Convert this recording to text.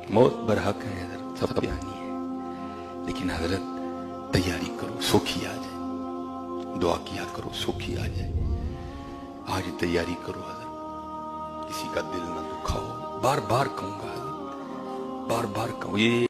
मौत बरहक है हजरत, सब आनी है, लेकिन हजरत तैयारी करो सुखी आ जाए। दुआ किया करो सुखी आ जाए। आज तैयारी करो हजरत, किसी का दिल ना दुखाओ। बार बार कहूंगा हजरत, बार बार कहूँ। ये